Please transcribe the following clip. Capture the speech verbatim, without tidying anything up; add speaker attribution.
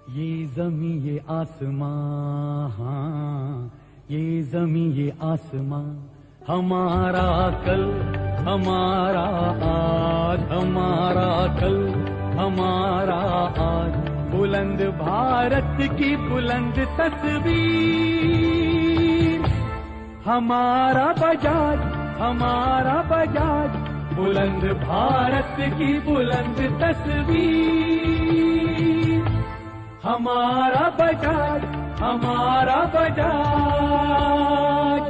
Speaker 1: ये जमी ये आसमां, हाँ ये जमी ये आसमां, हमारा कल हमारा आज, हमारा कल हमारा आज, बुलंद भारत की बुलंद तस्वीर, हमारा बजाज हमारा बजाज, बुलंद भारत की बुलंद तस्वीर, हमारा बजाज हमारा बजाज।